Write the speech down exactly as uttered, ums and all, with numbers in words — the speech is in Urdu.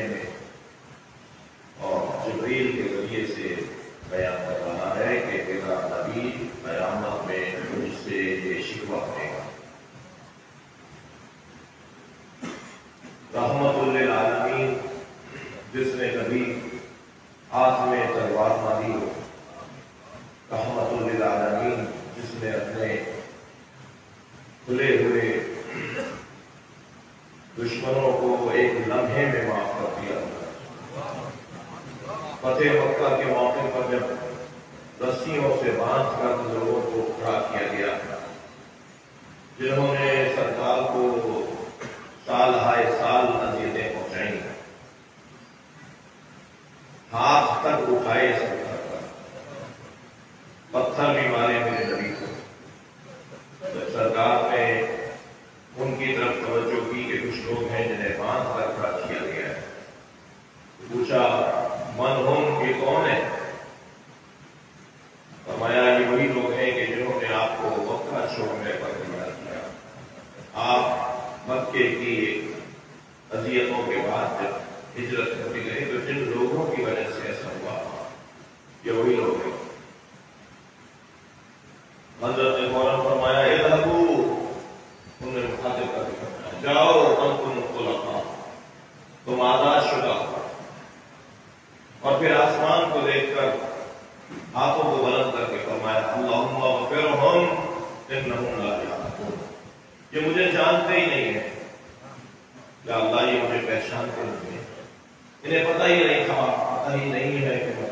میں اور جبریل کے ذریعے سے بیان کر رہا ہے کہ تیرا نبی قیامت میں مجھ سے یہ شکوہ کرے گا۔ رحمت للعالمین جس نے کبھی ہاتھ میں تلوار نہ لی ہو، رحمت للعالمین جس نے اپنے کھلے ہوئے دشمنوں کو ایک لمحے میں معاف کر دیا۔ فتح مکہ کے موقع پر جب رسیوں سے باندھ کر لوگوں کو کھڑا کیا گیا، جنہوں نے سرکار کو سال ہائے سال اذیتیں پہنچائیں، ہاتھ تک اٹھائے سرکار کا، پتھر بھی مارے میرے نبی کو، جب سرکار نے ان کی طرف توجہ کی کہ کچھ لوگ ہیں جنہیں باندھ کر کھڑا کیا گیا ہے، پوچھا من ہم، یہ کون ہے؟ فرمایا یہ وہی لوگ ہیں کہ جنہوں نے آپ کو مکہ چھوڑنے پر تیار کیا۔ آپ مکے کی اذیتوں کے بعد جب ہجرت کرنے گئے تو جن لوگوں کی وجہ سے ایسا ہوا یہ وہی لوگ ہیں۔ حضرت نے فوراً فرمایا اذهبوا، انہوں نے مخاطب کر دیا جاؤ انتم خلفاء، تم آزاد شدہ ہو۔ اور پھر آسمان کو دیکھ کر ہاتھوں کو بلند کر کے فرمایا اللہم اغفرہم انہم لا یعلمون، یہ مجھے جانتے ہی نہیں ہے، یا اللہ یہ مجھے پہچانتے نہیں ہے، انہیں پتہ ہی نہیں تھا، پتہ ہی نہیں ہے کہ